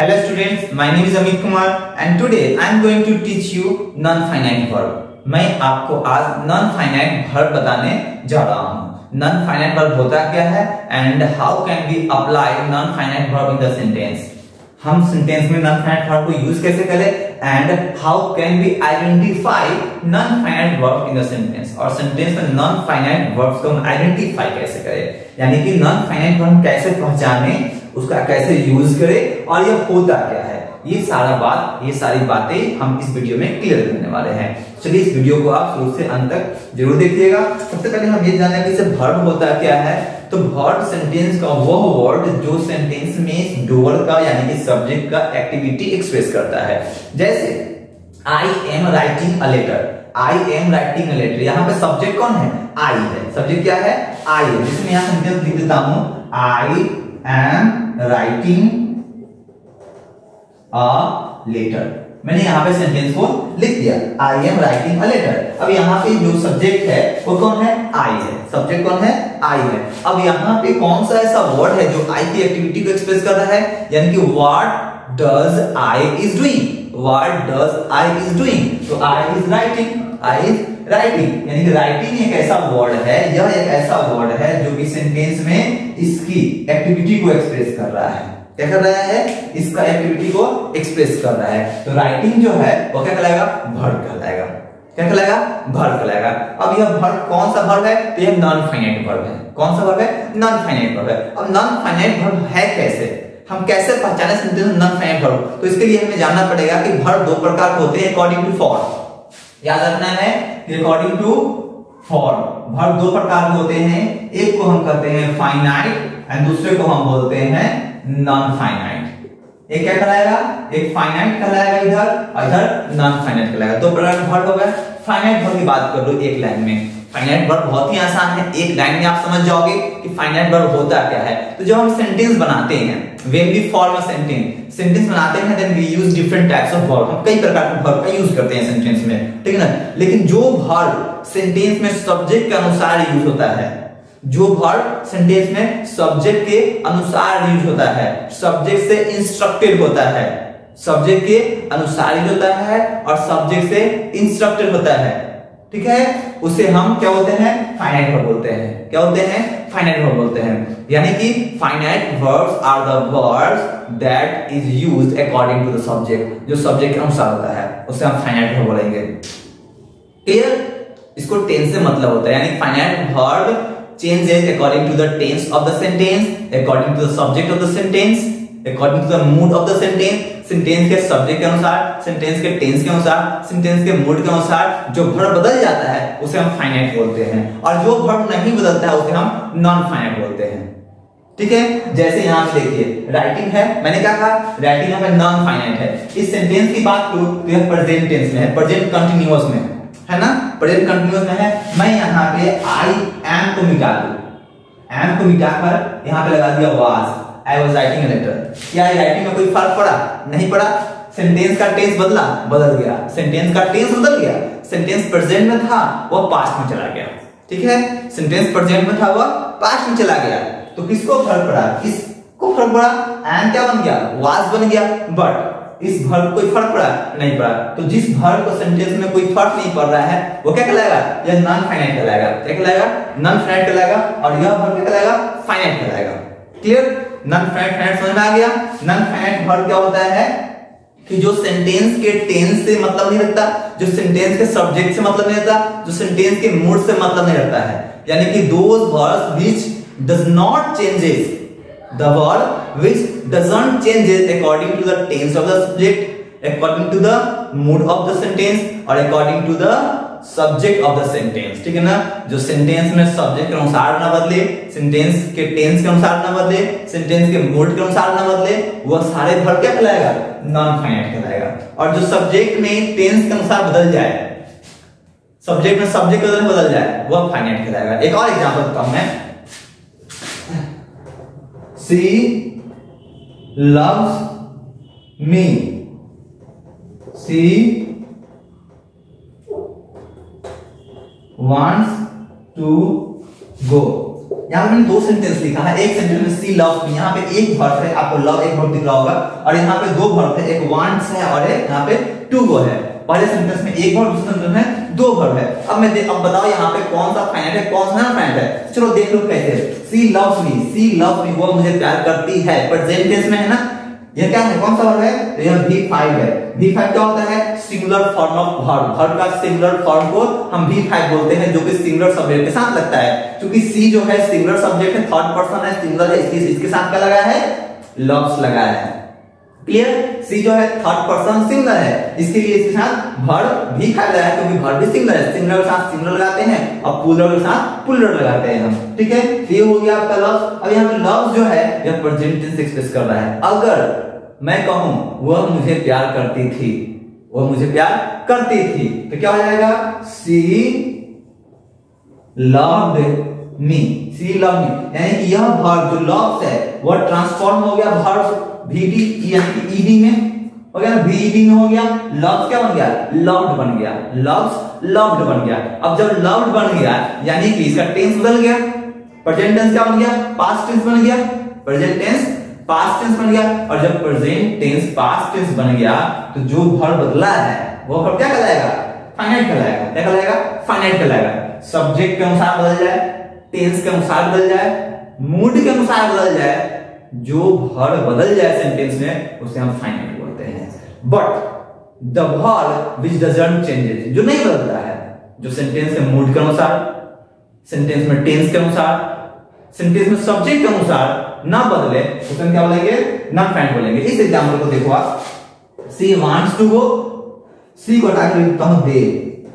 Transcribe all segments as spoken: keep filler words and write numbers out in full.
Hello students, my name is Amit Kumar and today I am going to teach you non-finite verb. मैं आपको आज non-finite verb बताने जा रहा हूँ। non-finite verb होता क्या है and how can we apply non-finite verb in the sentence? हम सेंटेंस में non-finite verb को यूज कैसे करें and how can we identify non-finite verb in the sentence? और सेंटेंस में non-finite verbs को हम आइडेंटिफाई कैसे करें, यानी कि non-finite verb कैसे पहचाने, उसका कैसे यूज करें और ये होता क्या है, ये सारा बात ये सारी बातें हम इस वीडियो में क्लियर करने वाले हैं। चलिए इस वीडियो को आप शुरू से अंत तक जरूर देखिएगा। सबसे पहले हम ये जानना है कि इसे वर्ब होता क्या है। तो वर्ब सेंटेंस का वो वर्ड जो सेंटेंस में डूअर का यानी कि सब्जेक्ट का एक्टिविटी एक्सप्रेस करता है। जैसे I am writing a letter, I am writing a letter, यहाँ पे सब्जेक्ट कौन है? आई है। सब्जेक्ट क्या है? आई है। जिसमें यहाँ सेंटेंस लिख देता हूं, I am writing a letter. मैंने यहाँ पे सेंटेंस को लिख दिया, I am writing a letter. अब यहाँ पे जो सब्जेक्ट है वो कौन है? आई है। सब्जेक्ट कौन है? आई है। अब यहाँ पे कौन सा ऐसा वर्ड है जो आई की एक्टिविटी को एक्सप्रेस कर रहा है, यानी कि what does I is doing, what does I is doing. तो I is writing, I is writing, यानी कि राइटिंग एक ऐसा वर्ड है, यह एक ऐसा वर्ड है जो कि सेंटेंस में इसकी एक्टिविटी को एक्सप्रेस कर रहा है। क्या कर रहा है? इसका एक्टिविटी को एक्सप्रेस कर रहा है। तो राइटिंग जो है वो क्या कहलाएगा? वर्ब कहलाएगा। क्या कहलाएगा? वर्ब कहलाएगा। अब यह वर्ब कौन सा वर्ब है? तो यह नॉन फाइनाइट वर्ब है। कौन सा वर्ब है? नॉन फाइनाइट वर्ब है। अब नॉन फाइनाइट वर्ब है कैसे, हम कैसे पहचाने सेंटेंस में नॉन फाइनाइट वर्ब? तो इसके लिए हमें जानना पड़ेगा कि वर्ब दो प्रकार के होते हैं अकॉर्डिंग टू फॉर्म। याद रखना है कि अकॉर्डिंग टू फॉर्म वर्ब दो प्रकार के होते हैं। एक को हम कहते हैं फाइनाइट एंड दूसरे को हम बोलते हैं नॉन फाइनाइट। एक क्या कहलाएगा? एक फाइनाइट कहलाएगा इधर और इधर नॉन फाइनाइट कहलाएगा। दो प्रकार के वर्ब हो गए। फाइनाइट वर्ब की बात कर लो एक लाइन में। फाइनाइट वर्ब बहुत ही आसान है, एक लाइन में आप समझ जाओगे कि फाइनाइट वर्ब होता क्या है। तो जब हम सेंटेंस बनाते हैं, when we form a sentence, sentence बनाते हैं then we use different types of verb. हम कई प्रकार के वर्ब का यूज करते हैं सेंटेंस में, ठीक है ना। लेकिन जो वर्ब सेंटेंस में सब्जेक्ट के अनुसार यूज होता है, जो वर्ब सेंटेंस में सब्जेक्ट के अनुसार यूज होता है, सब्जेक्ट से इंस्ट्रक्टेड होता है, सब्जेक्ट के अनुसार यूज होता है और सब्जेक्ट से इंस्ट्रक्टेड होता है, ठीक है, उसे हम क्या बोलते हैं? फाइनाइट वर्ब बोलते हैं। क्या बोलते हैं? फाइनाइट वर्ब बोलते हैं। यानी कि finite verbs are the verbs that is used according to the subject, जो सब्जेक्ट के अनुसार होता है उसे हम फाइनाइट वर्ब बोलेंगे। क्लियर? इसको टेंस से मतलब होता है, यानी finite verb changes according to the tense of the sentence, according to the subject of the sentence, according to the mood of the sentence। Sentence के सब्जेक्ट के अनुसार, सेंटेंस के टेंस के अनुसार, सेंटेंस के मूड के अनुसार जो वर्ब बदल जाता है उसे हम फाइनाइट बोलते हैं और जो वर्ब नहीं बदलता है उसे हम नॉन फाइनाइट बोलते हैं, ठीक है। जैसे यहाँ पे देखिए राइटिंग है, मैंने क्या कहा? राइटिंग यहाँ पे नॉन फाइनाइट है। इस सेंटेंस की बात करूं तो यह प्रेजेंट टेंस में है, प्रेजेंट कंटिन्यूअस में है ना, प्रेजेंट कंटिन्यूअस में है। मैं यहाँ पे आई एम को मिटा दूं, एम को मिटाकर यहाँ पे लगा दिया was, I was writing a letter. क्या राइटिंग में कोई फर्क पड़ा? नहीं पड़ा। सेंटेंस का टेंस बदला? बदल गया। सेंटेंस का टेंस बदल गया। सेंटेंस प्रेजेंट में था वो पास्ट में चला गया, ठीक है। सेंटेंस प्रेजेंट में था वो पास्ट में चला गया। तो किसको फर्क पड़ा? किसको फर्क पड़ा? एम क्या बन गया? वाज बन गया। बट इस वर्ब कोई फर्क पड़ा? नहीं पड़ा। तो जिस वर्ब को सेंटेंस में कोई फर्क नहीं पड़ रहा है वो क्या कहलाएगा? यह नॉन फाइनाइट कहलाएगा। क्या कहलाएगा? नॉन फाइनाइट कहलाएगा। और यह वर्ब क्या कहलाएगा? फाइनाइट कहलाएगा। क्लियर? नॉन फाइनाइट फाइनाइट समझ में आ गया। नॉन फाइनाइट वर्ब क्या होता है कि जो सेंटेंस के टेंस से मतलब नहीं रखता, जो सेंटेंस के सब्जेक्ट से मतलब नहीं रखता, जो सेंटेंस के मूड से मतलब नहीं रखता है, यानी कि those verbs which does not changes, the verb which doesn't changes according to the tense of the subject, according to the mood of the sentence or according to the subject of the sentence, ठीक है ना। जो sentence में subject के अनुसार ना बदले, sentence के टेंस के अनुसार ना बदले, सेंटेंस के मूड के अनुसार ना बदले, वह सारे वर्ब क्या कहलाएगा? नॉन फाइनाइट कहलाएगा। और जो सब्जेक्ट में टेंस के अनुसार बदल जाए, सब्जेक्ट में सब्जेक्ट के बदल जाए, वह फाइनाइट कहलाएगा। एक और एग्जांपल देता हूं मैं। She loves me. She wants to go. यहाँ पे मैंने दो सेंटेंस लिखा है, एक सेंटेंस में सी लव्स मी, यहाँ पे एक वर्ब है, आपको लव एक वर्ब दिख रहा होगा, और यहाँ पे दो वर्ब है, एक वांट्स है और एक यहाँ पे टू गो है। पहले सेंटेंस में एक वर्ब, दूसरे सेंटेंस में दो वर्ब है। अब मैं अब बताओ यहाँ पे कौन सा फाइनाइट है, कौन सा नॉन फाइनाइट है। चलो देख लो कैसे। सी लव्स मी, सी लव्स मी, वो मुझे प्यार करती है, प्रेजेंट टेंस में है ना। ये क्या है, कौन सा वर्ब है, यह वी फाइव है। वी फाइव क्या होता है, singular form of verb, verb का सिंगुलर फॉर्म को हम वी फाइव बोलते हैं, जो कि सिंगुलर सब्जेक्ट के साथ लगता है। क्योंकि सी जो है सिंगुलर सब्जेक्ट है, थर्ड पर्सन है, सिंगुलर है, इसके इसके साथ क्या लगाया है, लव्स लगाया है। क्लियर। सी जो है थर्ड पर्सन सिंगुलर है, इसके लिए इसके साथ वर्ब वी फाइव लगाया है, क्योंकि वर्ब भी सिंगुलर है, सिंगुलर के साथ सिंगुलर लगाते हैं और प्लूरल के साथ प्लूरल लगाते हैं हम। ठीक है, ये हो गया आपका लव्स। अब यहाँ पे लव्स जो है यह प्रेजेंट टेंस एक्सप्रेस कर रहा है। अगर मैं कहूं वह मुझे प्यार करती थी, वह मुझे प्यार करती थी, तो क्या हो जाएगा, सी लव्ड मी, सी लव मी, यानी कि यह वर्ब जो लव्स है वह ट्रांसफॉर्म हो गया वर्ब वीडी यानी कि ईडी में हो गया, वीडी में हो गया, लव्स क्या बन गया, लव्ड बन गया, लव्स लव्ड बन गया। अब जब लव्ड बन गया यानी कि इसका टेंस बदल गया, प्रेजेंट टेंस क्या बन गया, पास्ट टेंस बन गया, प्रेजेंट टेंस पास्ट टेंस बन गया। और जब प्रेजेंट टेंस पास्ट टेंस बन गया तो जो वर्ब बदला है वो वर्ब क्या कहलाएगा, फाइनाइट कहलाएगा। क्या कहलाएगा, फाइनाइट कहलाएगा। सब्जेक्ट के अनुसार बदल जाए, टेंस के अनुसार बदल जाए, मूड के अनुसार बदल जाए, जो वर्ब बदल जाए सेंटेंस में उसे हम फाइनाइट बोलते हैं। But the verb which doesn't changes, जो नहीं बदलता है, जो सेंटेंस के मूड के अनुसार, सेंटेंस में टेंस के अनुसार, सेंटेंस में सब्जेक्ट के अनुसार ना बदले, उसे क्या बोलेंगे, नॉन फाइनाइट बोलेंगे। इस एग्जांपल को देखो आप, सी वांट्स टू गो, सी को हटा कर लिखता हूं दे,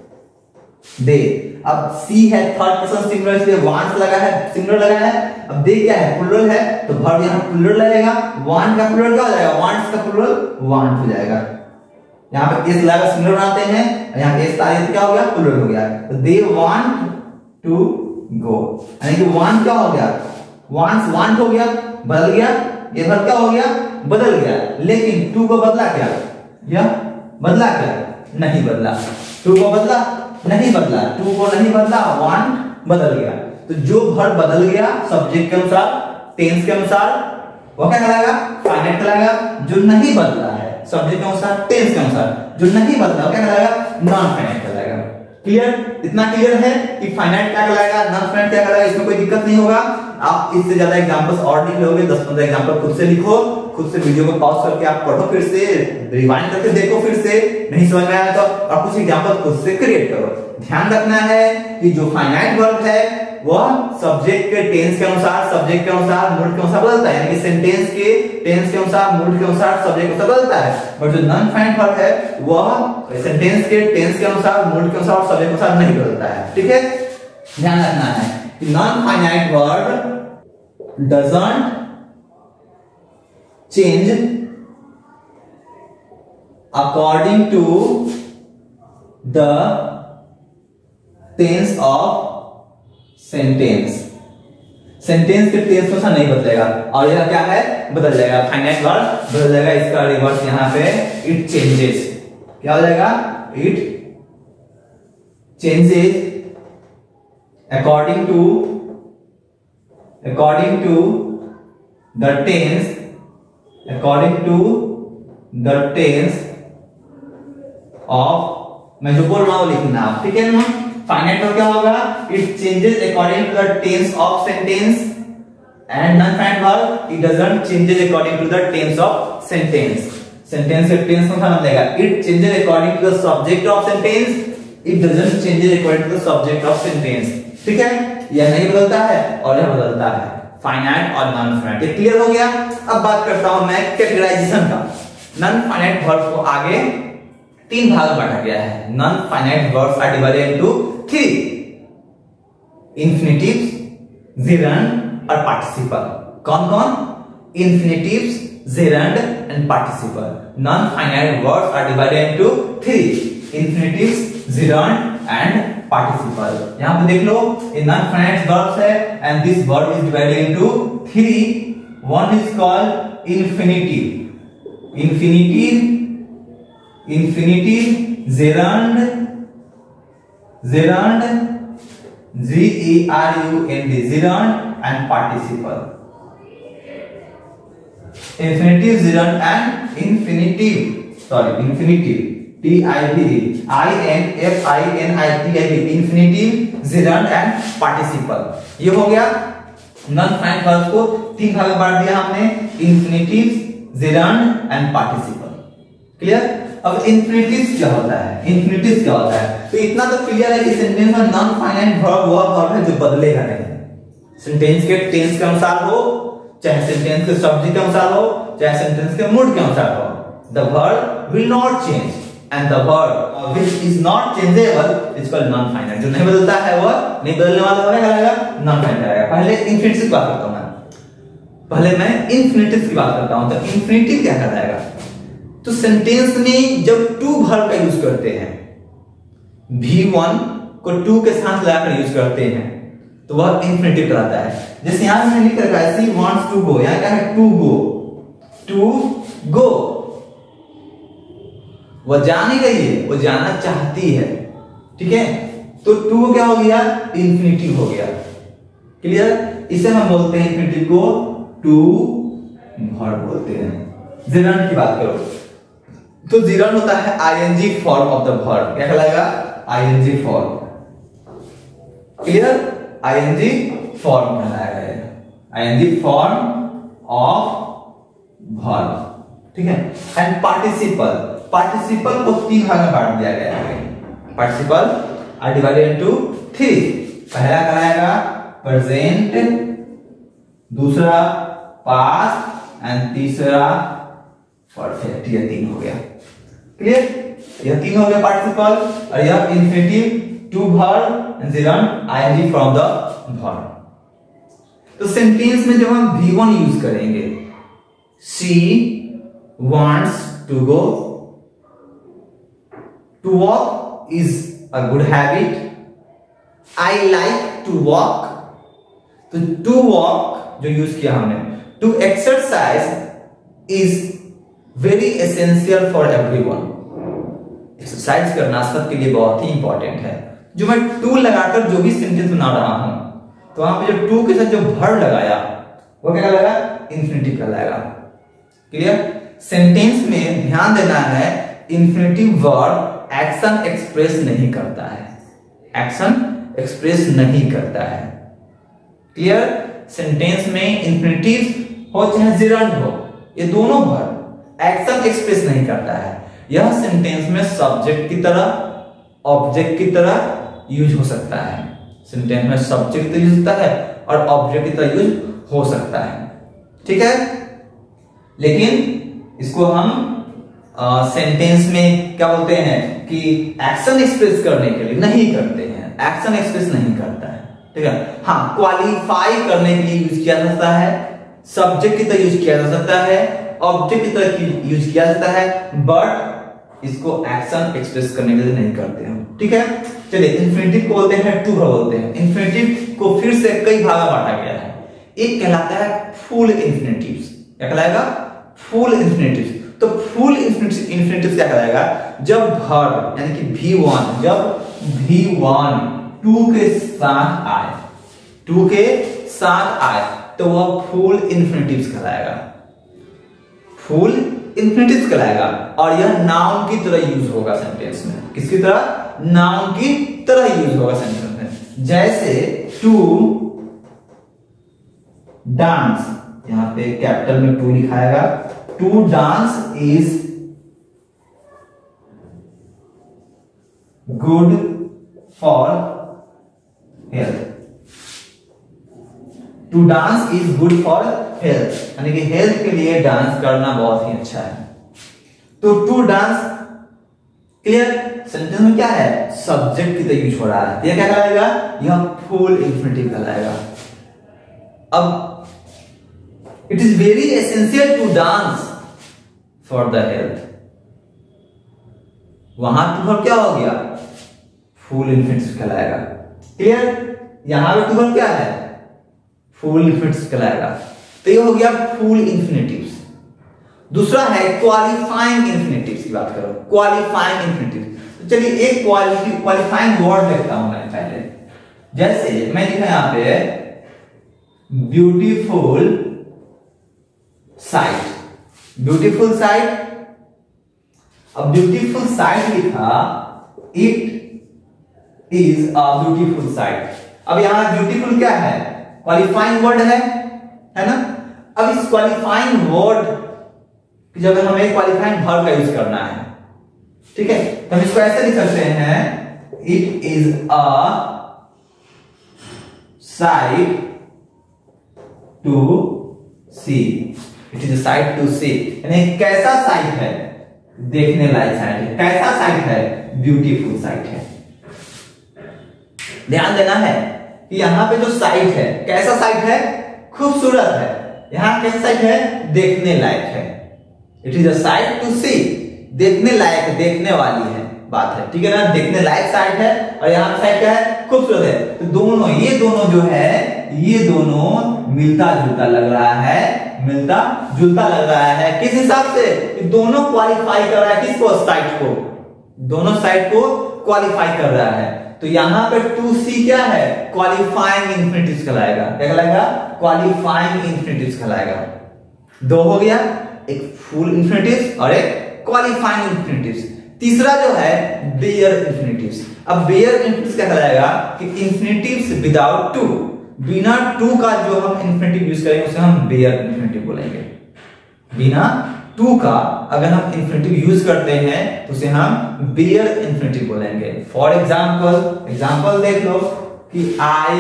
दे। अब सी है थर्ड पर्सन सिंगुलर, इसलिए वांट्स लगा है, सिंगुलर लगा है। अब दे क्या है, प्लूरल है, तो वर्ब यहां प्लूरल लगेगा। वांट का प्लूरल क्या हो जाएगा, वांट्स का प्लूरल वांट हो जाएगा। यहां पे एस लगा सिंगुलर बनाते हैं, यहां एस आ गया, क्या हो गया, प्लूरल हो गया। तो दे वांट टू गो, यानी कि वांट क्या हो गया, वांट्स वांट हो गया, बदल गया, ये वर्ब क्या हो गया, बदल गया। लेकिन टू को बदला क्या, यह बदला क्या, नहीं बदला। टू को बदला, नहीं बदला, टू को नहीं बदला, वांट बदल गया। तो जो वर्ब बदल गया सब्जेक्ट के अनुसार, टेंस के अनुसार, वो क्या कहलाएगा, फाइनाइट कहलाएगा। जो नहीं बदला है सब्जेक्ट के अनुसार, टेंस के अनुसार, जो नहीं बदला वो क्या कहलाएगा, नॉन फाइनाइट कहलाएगा। क्लियर, इतना क्लियर है कि फाइनाइट क्या कहलाएगा, नॉन फाइनाइट क्या कहलाएगा, इसमें कोई दिक्कत नहीं होगा। आप इससे ज्यादा एग्जांपल्स और नहीं लोगे, दस पंद्रह एग्जांपल खुद से लिखो, खुद से वीडियो को पॉज करके आप पढ़ो, फिर से रिवाइंड करके देखो, फिर से नहीं समझ में आया तो, और कुछ एग्जांपल खुद से क्रिएट करो। ध्यान रखना है कि जो फाइनाइट वर्ब है वह सब्जेक्ट के टेंस के अनुसार, सब्जेक्ट के अनुसार, मूड के अनुसार बदलता है, यानी कि सेंटेंस के टेंस के अनुसार, मूड के अनुसार, सब्जेक्ट के अनुसार बदलता है। और जो नॉन फाइनाइट वर्ब है वह सेंटेंस के टेंस के अनुसार, मूड के अनुसार और सब्जेक्ट के अनुसार नहीं बदलता है। ठीक है, ध्यान रखना है कि non finite verb doesn't change according to the tense of sentence, sentence के टेंस में नहीं बदलेगा। और यह क्या है, बदल जाएगा, फाइनाइट वर्ब बदल जाएगा। इसका रिवर्स यहां पे इट चेंजेस, क्या हो जाएगा, it changes according to according to the tense, according to the tense of, मैं जो बोल रहा हूं लिखना आप, ठीक है ना। फाइनाइट वर्ब क्या होगा, it changes according to the tense of sentence, and non finite verb it doesn't changes according to the tense of sentence. Sentence के टेंस में समझ लेगा, it changes according to the subject of sentence, it doesn't changes according to the subject of sentence. ठीक है, यह नहीं बदलता है और यह बदलता है, फाइनाइट और नॉन फाइनाइट। ये क्लियर हो गया। अब बात करता हूं मैं कैटेगराइजेशन का। नॉन फाइनाइट वर्ब को आगे तीन भाग में बांटा गया है। Non finite verbs are divided into three, infinitives, gerund और पार्टिसिपल। कौन कौन, infinitives, gerund and participle. Non finite verbs are divided into three, infinitives, gerund and participle. यहां पे देख लो, ये नॉन फाइनाइट वर्ब्स है and this verb is divided into three. One is called infinitive, infinitive, infinitive, gerund, gerund, G E R U N D, gerund and participle, infinitive, gerund and infinitive, sorry infinitive, T I V I N F I N I T I V, infinitive, gerund and participle. ये हो गया non finite verbs को तीन भाग में बांट दिया हमने, infinitive, gerund and participle. Clear? अब इन्फिनिटिव क्या होता है, इन्फिनिटिव क्या होता है, तो इतना तो क्लियर है कि सेंटेंस में नॉन फाइनाइट वर्ब वह वर्ब है जो बदलेगा नहीं। सेंटेंस के टेंस के अनुसार हो, चाहे सेंटेंस के सब्जेक्ट के अनुसार हो, चाहे सेंटेंस के मूड के अनुसार हो, the verb will not change and the verb which is not changeable is called non finite. जो नहीं बदलता है वह नहीं बदलने वाला होगा, क्या रहेगा, नॉन फाइनाइट रहेगा। पहले इन्फिनिटिव की बात करता हूं मैं, पहले मैं इन्फिनिटिव की बात करता हूं। तो इन्फिनिटिव क्या कहलाएगा, तो सेंटेंस में जब टू वर्ब का यूज करते हैं, वी वन को टू के साथ लगाकर यूज करते हैं, तो वह इन्फिनिटिव कहलाता है। जैसे यहां मैंने लिख रखा है सी वांट्स टू गो, यहां क्या है, टू गो, टू गो, वह जा नहीं रही है, वो जाना चाहती है। ठीक है, तो टू क्या हो गया, इन्फिनिटिव हो गया। क्लियर? इसे हम बोलते हैं इन्फिनिटिव को टू वर्ब बोलते हैं। जिरंड की बात करो तो जिरंड होता है ING form of the verb, क्या कहलाएगा, ING form. Clear? ING form कहलाएगा, आईएनजी फॉर्म ऑफ वर्ब। ठीक है, एंड पार्टिसिपल, पार्टिसिपल को तीन भाग में बांट दिया गया है। Participle are divided into three. पहला कहलाएगा प्रेजेंट, दूसरा पास्ट एंड तीसरा परफेक्ट। ये तीन हो गया। क्लियर? यह तीन हो गया पार्टिसिपल, और यह infinitive, to verb and gerund, ING from the verb. तो सेंटेंस में जब हम वी वन यूज करेंगे, she wants to go, to walk is a good habit, I like to walk. तो टू वॉक जो यूज किया हमने, to exercise is very essential for everyone. Exercise करना सबके लिए बहुत ही इंपॉर्टेंट है। जो मैं टू लगाकर जो भी सेंटेंस बना रहा हूं, तो वहां पे जो टू के साथ जो वर्ब लगाया वो क्या कहलाएगा, इन्फिनिटिव कहलाएगा। क्लियर? सेंटेंस में ध्यान देना है, इन्फिनिटिव वर्ब एक्शन एक्सप्रेस नहीं करता है, एक्शन एक्सप्रेस नहीं करता है। क्लियर? सेंटेंस में इन्फिनिटिव हो चाहे जिरंड हो, ये दोनों वर्ब एक्शन एक्सप्रेस नहीं करता है। यह सेंटेंस में सब्जेक्ट की तरह, ऑब्जेक्ट की तरह यूज हो सकता है। सेंटेंस में सब्जेक्ट यूज होता है और ऑब्जेक्ट की तरह यूज हो सकता है। ठीक है, लेकिन इसको हम सेंटेंस में क्या बोलते हैं कि एक्शन एक्सप्रेस करने के लिए नहीं करते हैं, एक्शन एक्सप्रेस नहीं करता है। ठीक है, हाँ, क्वालिफाई करने के लिए यूज किया जा सकता है, सब्जेक्ट की तरह यूज किया जा सकता है, ऑब्जेक्ट की तरह यूज किया जाता है, बट इसको एक्शन एक्सप्रेस करने के लिए नहीं करते हैं। ठीक है, चलिए इन्फिनिटिव को बोलते हैं टू वर्ब बोलते हैं। इन्फिनिटिव को फिर से कई भाग में बांटा गया है। एक कहलाता है फुल इन्फिनिटिव, क्या कहलाएगा, फुल इन्फिनिटिव। तो फुल इन्फिनिटिव क्या कहलाएगा, जब वर्ब यानी कि वी वन, जब वी वन टू के साथ आए, टू के साथ आए तो वह फुल इन्फिनिटिव कहलाएगा, फुल इन्फिनिटिव कहलाएगा। और यह नाउन की तरह यूज होगा सेंटेंस में। किसकी तरह, नाउन की तरह यूज होगा सेंटेंस में। जैसे टू डांस, यहां पे कैपिटल में टू लिखाएगा, to dance is good for health, to dance is good for health, यानी कि हेल्थ के लिए डांस करना बहुत ही अच्छा है। तो टू डांस, क्लियर, सेंटेंस में क्या है, सब्जेक्ट की तरह यूज हो रहा है। यह क्या कहलाएगा, यह फुल इन्फिनिटिव कहलाएगा। अब it is very essential to dance for the health, वहां टू वर्ब क्या हो गया, फुल इन्फिनिटिव कहलाएगा। क्लियर, यहां पे टू वर्ब क्या है, फुल इन्फिनिटिव कहलाएगा। तो ये हो गया फुल इन्फिनिटिव। दूसरा है क्वालिफाइंग इन्फिनिटिव की बात करो, क्वालिफाइंग इन्फिनिटिव। तो चलिए एक क्वालिटी क्वालिफाइंग वर्ड लिखता हूं मैं पहले। जैसे मैं लिखा यहां पे ब्यूटीफुल साइट, ब्यूटीफुल साइट। अब ब्यूटीफुल साइट लिखा, it is a beautiful sight. अब यहां ब्यूटीफुल क्या है, क्वालिफाइंग वर्ड है, है ना। अब इस क्वालिफाइंग वर्ड जब हमें क्वालिफाइंग वर्ब का यूज करना है, ठीक है, तो हम इसको ऐसे लिख सकते हैं, it is a sight to see, it is a sight to see, यानी कैसा साइट है, देखने लायक साइट है। कैसा साइट है, ब्यूटीफुल साइट है। ध्यान देना है कि यहां पे जो साइट है, कैसा साइट है, खूबसूरत है। यहां कैसा साइट है, देखने लायक है। It is a sight to see, देखने लायक, देखने वाली है बात है, ठीक है ना। देखने लायक साइट है और यहाँ साइट क्या है, खूबसूरत है। तो दोनों, ये दोनों जो है, ये दोनों मिलता जुलता लग रहा है, मिलता जुलता लग रहा है। किस हिसाब से, दोनों क्वालिफाई कर रहा है किसको, साइट को, दोनों साइट को क्वालिफाई कर रहा है। तो यहां पे टू सी क्या है, क्वालिफाइंग इंफिनिटिव्स कहलाएगा। क्या कहलाएगा, क्वालिफाइंग इंफिनिटिव्स कहलाएगा। दो हो गया, एक फुल इंफिनिटिव्स और एक क्वालिफाइंग इंफिनिटिव्स। तीसरा जो है बेयर इंफिनिटिव्स। अब बेयर इंफिनिटिव्स क्या कहलाएगा कि इंफिनिटिव्स विदाउट टू, बिना टू का जो हम इंफिनिटिव यूज करेंगे उसे हम बेयर इंफिनिटिव बोलेंगे। बिना टू का अगर हम इंफिनिटिव यूज करते हैं तो उसे हम बेयर इंफिनिटिव बोलेंगे। फॉर एग्जांपल, एग्जांपल देख लो कि I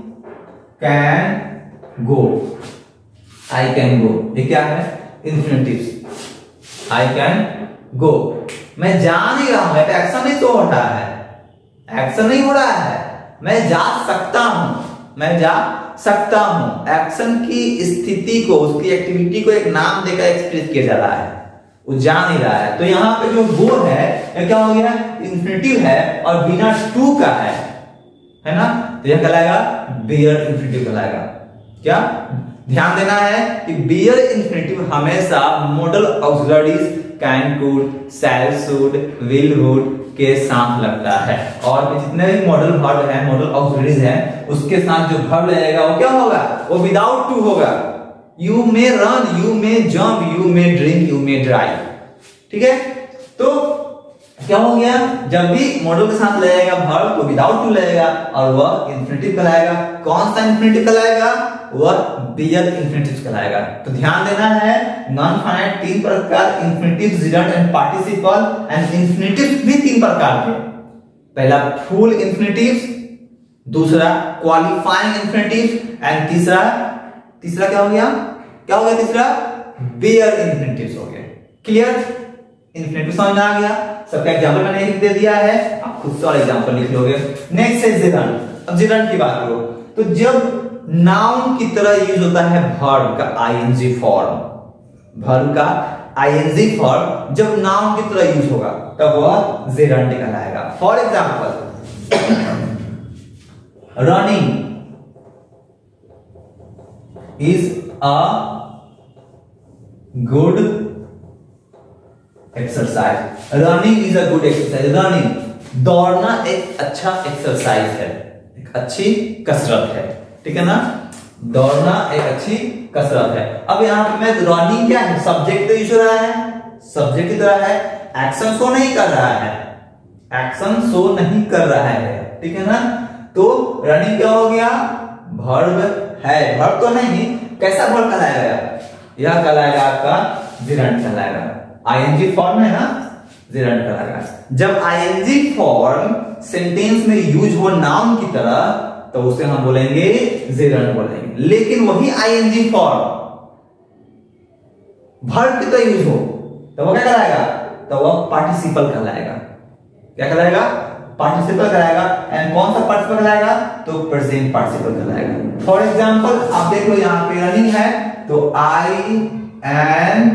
can go, I can go, ये क्या है, इंफिनिटिव्स। आई कैन गो, मैं जा नहीं रहा हूं, एक्शन नहीं तो हो रहा है, एक्शन नहीं हो रहा है, मैं जा सकता हूं, मैं जा सकता हूं। एक्शन की स्थिति को, उसकी एक्टिविटी को एक नाम देकर एक्सप्रेस किया जा रहा है, वो जा नहीं रहा है। तो यहां पे जो गो है ये क्या हो गया, इंफिनिटिव है और बिना टू का है, है ना। तो यह कहलाएगा बेयर इंफिनिटिव कहलाएगा। क्या ध्यान देना है कि बेयर इंफिनिटिव हमेशा modal auxiliaries can, could, shall, should, will, would के साथ लगता है। और जितने भी मॉडल वर्ब हैं, मॉडल ऑक्सिलरीज हैं, उसके साथ जो वर्ब लगेगा वो क्या होगा, वो विदाउट टू होगा। You may run, you may jump, you may drink, you may drive, ठीक है। तो क्या हो गया, जब भी मॉडल के साथ लगेगा वर्ब तो विदाउट टू लगेगा और वह इंफिनिटिव कहलाएगा। कौन सा इंफिनिटिव कहलाएगा, वह बेयर इंफिनिटिव कहलाएगा। तो ध्यान देना है, नॉन फाइनाइट तीन प्रकार, infinitive, gerund and participle, and infinitive भी तीन प्रकार के। पहला फुल इंफिनिटिव, दूसरा क्वालिफाइंग इंफिनिटिव एंड तीसरा, तीसरा क्या हो गया, क्या हो गया तीसरा, बेयर इंफिनिटिव हो गया। क्लियर, इंफिनिटिव समझ में आ गया। सबका एग्जांपल मैंने एक दे दिया है, आप खुद से और एग्जांपल लिख लोगे। नेक्स्ट है जिरंड। अब जिरंड की बात करो तो जब नाउन की तरह यूज होता है वर्ब का आईएनजी फॉर्म, वर्ब का आईएनजी फॉर्म जब नाउन की तरह यूज होगा तब वह जिरंड कहलाएगा। For example, running is a good exercise, running is a good exercise. Running, दौड़ना एक अच्छा एक्सरसाइज है, एक अच्छी कसरत है, ठीक है ना। दौड़ना एक अच्छी कसरत है। अब यहां पे मैं रनिंग क्या है, सब्जेक्ट तो यूज हो रहा है, सब्जेक्ट की तरह है, एक्शन शो नहीं कर रहा है, एक्शन शो नहीं कर रहा है, ठीक है ना। तो रनिंग क्या हो गया, वर्ब है, वर्ब तो नहीं, कैसा वर्ब कहलाएगा, यह कहलाएगा आपका जिरंड कहलाएगा। आईएनजी फॉर्म है ना, जिरंड कहलाएगा। जब आईएनजी फॉर्म सेंटेंस में यूज हो नाउन की तरह तो उसे हम बोलेंगे जिरंड बोलेंगे। लेकिन वही आईएनजी फॉर्म वर्ब की तरह यूज हो तो वो क्या कहलाएगा, तो वह पार्टिसिपल कहलाएगा। क्या कहलाएगा, पार्टिसिपल कहलाएगा। एंड कौन सा पार्टिसिपल कहलाएगा, तो प्रेजेंट पार्टिसिपल कहलाएगा। फॉर एग्जांपल आप देख लो यहां पे रनिंग है तो I am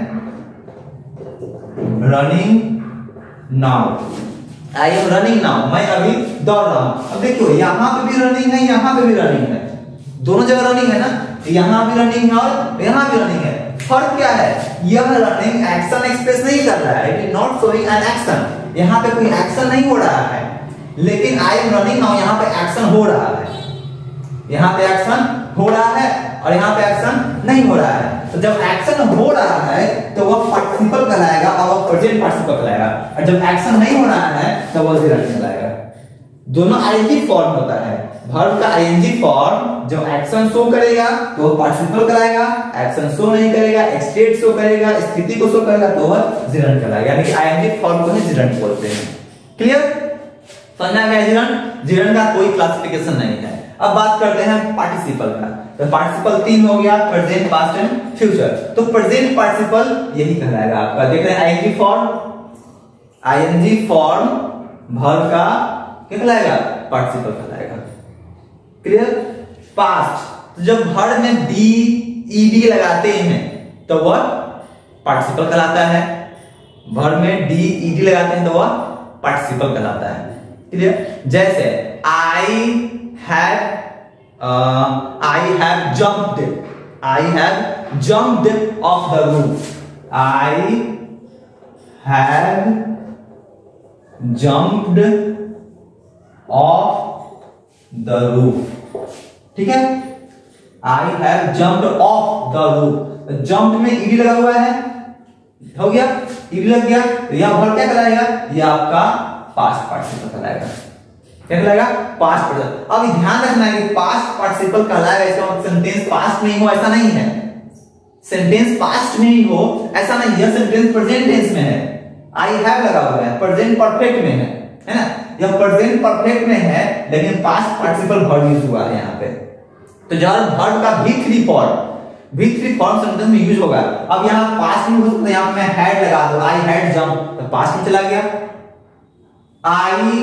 running now, I am running now, मैं अभी दौड़ रहा हूं। अब देखो यहां पे भी रनिंग है, यहां पे भी रनिंग है, दोनों जगह रनिंग है ना, यहां भी रनिंग है और यहां भी रनिंग है। फर्क क्या है, यह रनिंग एक्शन एक्सप्रेस नहीं कर रहा है, it is not showing an action, यहां पे कोई एक्शन नहीं हो रहा है। लेकिन आई एम रनिंग नाउ, यहां पे एक्शन हो रहा है, यहां पे एक्शन हो रहा है और यहाँ पे एक्शन नहीं हो रहा है। तो जब एक्शन हो रहा है तो वह पार्टिसिपल कहलाएगा और वह प्रेजेंट पार्टिसिपल कहलाएगा, और जब एक्शन नहीं हो रहा है तो वह gerund कहलाएगा। दोनों आईएनजी फॉर्म होता है। वर्ब का आईएनजी फॉर्म जब एक्शन शो करेगा तो वह पार्टिसिपल कहलाएगा, एक्शन शो नहीं करेगा, स्टेट शो करेगा, स्थिति को शो करेगा तो वह gerund कहलाएगा। यानी कि आईएनजी फॉर्म को ही gerund बोलते हैं। क्लियर? समझना गया gerund? gerund का कोई क्लासिफिकेशन नहीं है। अब बात करते हैं पार्टिसिपल का। तो पार्टिसिपल तीन हो गया, प्रेजेंट, पास्ट एंड फ्यूचर। तो प्रेजेंट पार्टिसिपल यही कहलाएगा आपका। देख रहे हैं ING form, ING form verb का क्या कहलाएगा? पार्टिसिपल कहलाएगा। क्लियर? पास्ट, तो जब वर्ब में डी ईडी लगाते हैं तो वह पार्टिसिपल कहलाता है। वर्ब में डी ईडी लगाते हैं तो वह पार्टिसिपल कहलाता है। क्लियर? जैसे I have I have jumped, I have jumped off the roof, I have jumped off the roof. ठीक है? I have jumped off the roof, jumped में ईडी लगा हुआ है, हो गया, ईडी लग गया, तो यह वर्ब क्या कहलाएगा? यह आपका पास्ट पार्टिसिपल कहलाएगा। क्या कहलाएगा? Past participle. अब ध्यान रखना है कि पास्ट पार्टिसिपल कहलाएगा, इसका मतलब सेंटेंस पास्ट में ही हो ऐसा नहीं है। सेंटेंस पास्ट में ही हो ऐसा नहीं है, सेंटेंस प्रेजेंट टेंस में है। आई हैव लगा हुआ है, प्रेजेंट परफेक्ट में है, है ना? यह प्रेजेंट परफेक्ट में है लेकिन पास्ट पार्टिसिपल वर्ब यूज हुआ है यहाँ पे। तो जब वर्ब का भी थ्री फॉर्म भी थ्री फॉर्म सेंटेंस में यूज होगा। अब यहाँ पास्ट में हो सकता है, यहाँ पे हैड लगा दो, आई हैड जंप, तो पास्ट में चला गया। I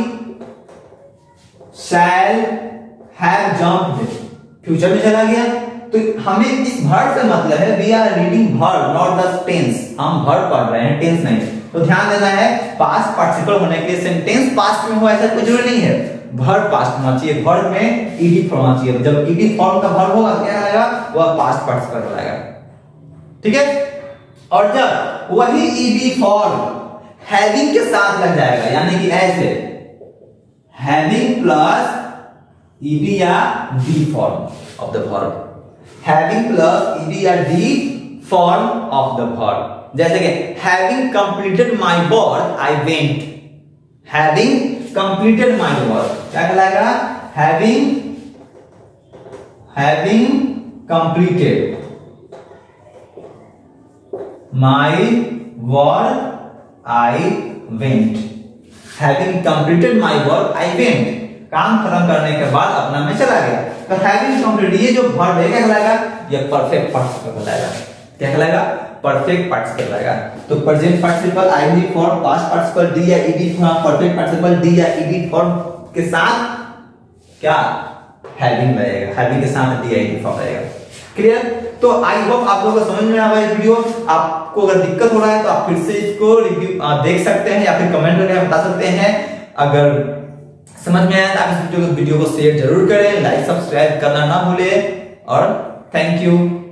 shall have jumped, future में चला गया। तो हमें इस वर्ब से मतलब है we are reading verb not the tense, हम वर्ब पढ़ रहे हैं, टेंस नहीं। तो ध्यान देना है, पास्ट पार्टिसिपल होने के लिए सेंटेंस पास्ट में हो ऐसा कुछ जरूरी नहीं है, वर्ब पास्ट होना चाहिए, वर्ब में ईडी फॉर्म होना चाहिए। जब ईडी फॉर्म का वर्ब होगा क्या आएगा? वह पास्ट पार्टिसिपल कहलाएगा। ठीक है? और जब वही ईडी फॉर्म हैविंग के साथ लग जाएगा, यानी कि ऐसे हैविंग प्लस ईडी या D form of the verb, having plus ED या D form of the verb. जैसे कि having completed my work I went, having completed my work क्या कहलाएगा? Having having completed my work I went, having completed my work I went, काम खत्म करने के बाद अपना मैं चला गया। तो हैविंग कंप्लीटेड ये जो वर्ब है क्या कहलाएगा? ये परफेक्ट पार्टिसिपल कहलाएगा। क्या कहलाएगा? परफेक्ट पार्टिसिपल कहलाएगा। तो present participle ING form, past participle D या ED form, perfect participle D या ईडी फॉर्म के साथ क्या हैविंग लगेगा, हैविंग के साथ डी या ईडी फॉर्म लगेगा। क्लियर? तो आई होप आप लोगों को समझ में आया ये वीडियो। आपको अगर दिक्कत हो रहा है तो आप फिर से इसको रिव्यू देख सकते हैं या फिर कमेंट करके बता सकते हैं। अगर समझ में आया तो आप इस वीडियो को वीडियो को शेयर जरूर करें, लाइक सब्सक्राइब करना ना भूलें और थैंक यू।